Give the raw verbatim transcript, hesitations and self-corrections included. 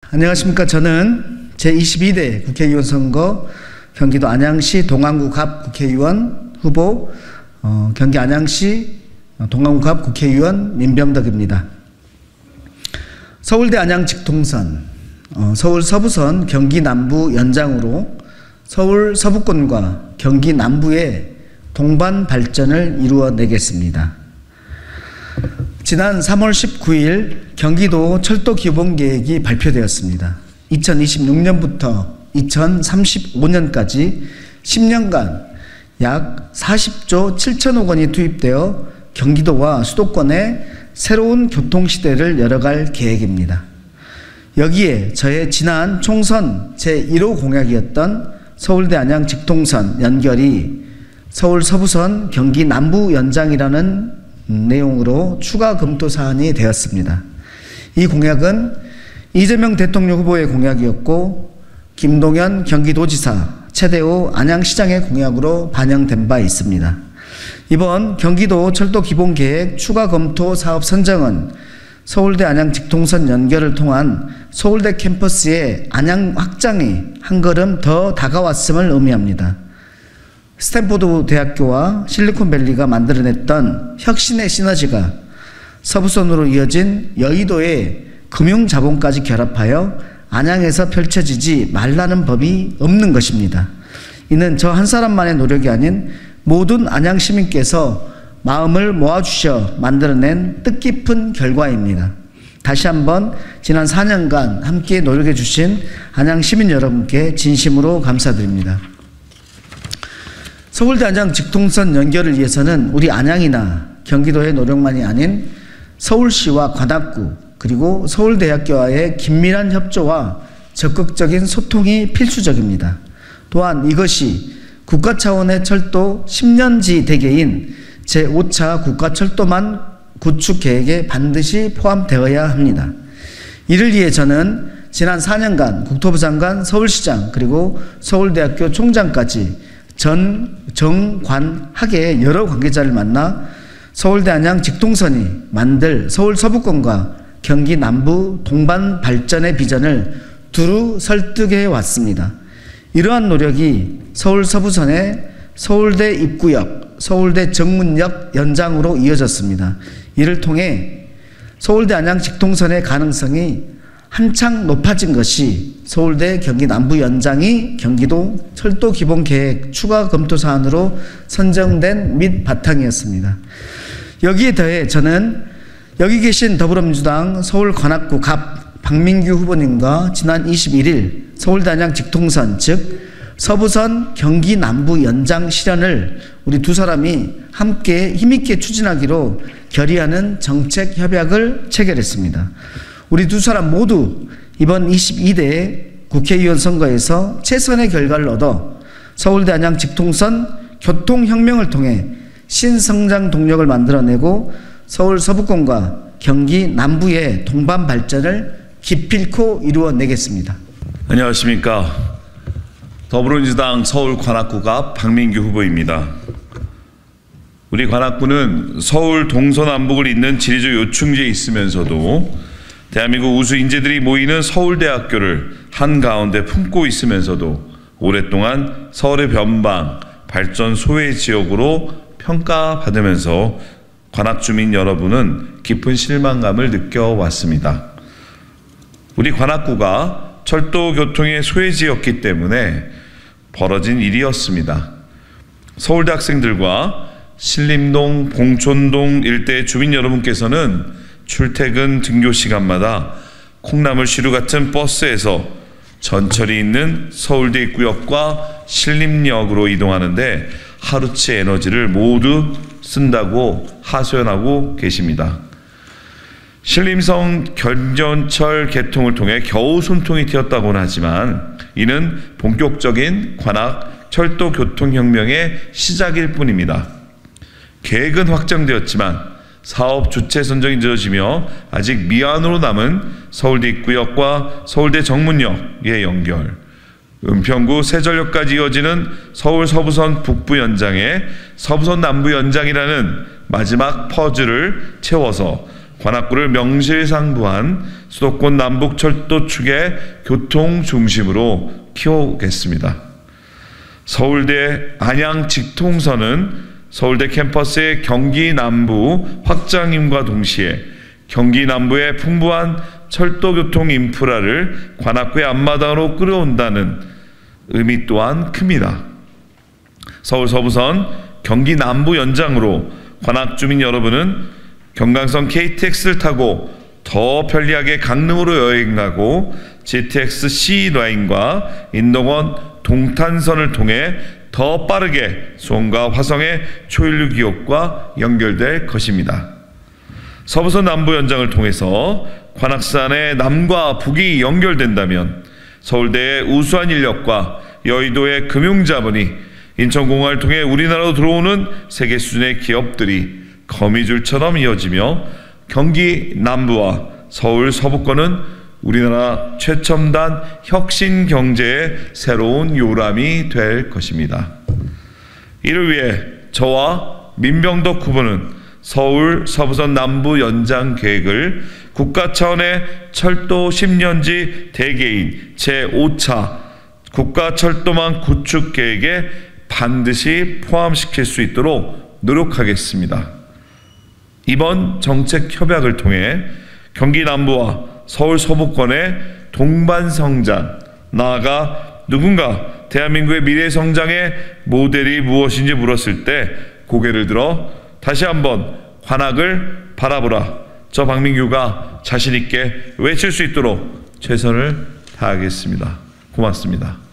안녕하십니까. 저는 제이십이 대 국회의원 선거 경기도 안양시 동안구갑 국회의원 후보 어, 경기 안양시 동안구갑 국회의원 민병덕입니다. 서울대 안양 직통선, 어, 서울 서부선 경기 남부 연장으로 서울 서부권과 경기 남부의 동반 발전을 이루어내겠습니다. 지난 삼월 십구일 경기도 철도 기본계획이 발표되었습니다. 이천이십육 년부터 이천삼십오 년까지 십 년간 약 사십조 칠천억 원이 투입되어 경기도와 수도권에 새로운 교통시대를 열어갈 계획입니다. 여기에 저의 지난 총선 제일 호 공약이었던 서울대 안양 직통선 연결이 서울 서부선 경기 남부 연장이라는 내용으로 추가 검토 사안이 되었습니다. 이 공약은 이재명 대통령 후보의 공약이었고 김동연 경기도지사, 최대호 안양시장의 공약으로 반영된 바 있습니다. 이번 경기도 철도 기본계획 추가 검토 사업 선정은 서울대 안양 직통선 연결을 통한 서울대 캠퍼스의 안양 확장이 한 걸음 더 다가왔음을 의미합니다. 스탠포드 대학교와 실리콘밸리가 만들어냈던 혁신의 시너지가 서부선으로 이어진 여의도의 금융자본까지 결합하여 안양에서 펼쳐지지 말라는 법이 없는 것입니다. 이는 저 한 사람만의 노력이 아닌 모든 안양 시민께서 마음을 모아주셔 만들어낸 뜻깊은 결과입니다. 다시 한번 지난 사 년간 함께 노력해 주신 안양 시민 여러분께 진심으로 감사드립니다. 서울대 안양 직통선 연결을 위해서는 우리 안양이나 경기도의 노력만이 아닌 서울시와 관악구 그리고 서울대학교와의 긴밀한 협조와 적극적인 소통이 필수적입니다. 또한 이것이 국가 차원의 철도 십 년지 대계인 제오 차 국가철도망 구축 계획에 반드시 포함되어야 합니다. 이를 위해 저는 지난 사 년간 국토부 장관, 서울시장 그리고 서울대학교 총장까지 전, 정, 관, 학의 여러 관계자를 만나 서울대 안양 직통선이 만들 서울 서부권과 경기 남부 동반 발전의 비전을 두루 설득해 왔습니다. 이러한 노력이 서울 서부선의 서울대 입구역, 서울대 정문역 연장으로 이어졌습니다. 이를 통해 서울대 안양 직통선의 가능성이 한창 높아진 것이 서울대 경기 남부 연장이 경기도 철도 기본계획 추가 검토 사안으로 선정된 밑 바탕이었습니다. 여기에 더해 저는 여기 계신 더불어민주당 서울 관악구 갑 박민규 후보님과 지난 이십일일 서울대 안양 직통선 즉 서부선 경기 남부 연장 실현을 우리 두 사람이 함께 힘있게 추진하기로 결의하는 정책 협약을 체결했습니다. 우리 두 사람 모두 이번 이십이 대 국회의원 선거에서 최선의 결과를 얻어 서울대 안양 직통선 교통혁명을 통해 신성장 동력을 만들어내고 서울 서부권과 경기 남부의 동반 발전을 기필코 이루어내겠습니다. 안녕하십니까. 더불어민주당 서울 관악구갑 박민규 후보입니다. 우리 관악구는 서울 동서남북을 잇는 지리적 요충지에 있으면서도 대한민국 우수 인재들이 모이는 서울대학교를 한가운데 품고 있으면서도 오랫동안 서울의 변방, 발전 소외 지역으로 평가받으면서 관악 주민 여러분은 깊은 실망감을 느껴왔습니다. 우리 관악구가 철도 교통의 소외지였기 때문에 벌어진 일이었습니다. 서울대 학생들과 신림동, 봉촌동 일대의 주민 여러분께서는 출퇴근 등교 시간마다 콩나물시루 같은 버스에서 전철이 있는 서울대 입구역과 신림역으로 이동하는데 하루치 에너지를 모두 쓴다고 하소연하고 계십니다. 신림성 견전철 개통을 통해 겨우 숨통이 튀었다고는 하지만 이는 본격적인 관악 철도 교통혁명의 시작일 뿐입니다. 계획은 확정되었지만 사업 주체 선정이 늦어지며 아직 미완으로 남은 서울대 입구역과 서울대 정문역의 연결, 은평구 세전역까지 이어지는 서울 서부선 북부 연장에 서부선 남부 연장이라는 마지막 퍼즐을 채워서 관악구를 명실상부한 수도권 남북철도 축의 교통 중심으로 키우겠습니다. 서울대 안양 직통선은 서울대 캠퍼스의 경기 남부 확장임과 동시에 경기 남부의 풍부한 철도 교통 인프라를 관악구의 앞마당으로 끌어온다는 의미 또한 큽니다. 서울 서부선 경기 남부 연장으로 관악 주민 여러분은 경강선 케이티엑스를 타고 더 편리하게 강릉으로 여행 가고 지티엑스 C 라인과 인덕원 동탄선을 통해 더 빠르게 수원과 화성의 초일류 기업과 연결될 것입니다. 서부선 남부 연장을 통해서 관악산의 남과 북이 연결된다면 서울대의 우수한 인력과 여의도의 금융자본이 인천공항을 통해 우리나라로 들어오는 세계 수준의 기업들이 거미줄처럼 이어지며 경기 남부와 서울 서부권은 우리나라 최첨단 혁신 경제의 새로운 요람이 될 것입니다. 이를 위해 저와 민병덕 후보는 서울 서부선 남부 연장 계획을 국가 차원의 철도 십 년지 대계인 제오 차 국가철도망 구축 계획에 반드시 포함시킬 수 있도록 노력하겠습니다. 이번 정책 협약을 통해 경기 남부와 서울 서부권의 동반 성장, 나아가 누군가 대한민국의 미래 성장의 모델이 무엇인지 물었을 때 고개를 들어 다시 한번 관악을 바라보라. 저 박민규가 자신 있게 외칠 수 있도록 최선을 다하겠습니다. 고맙습니다.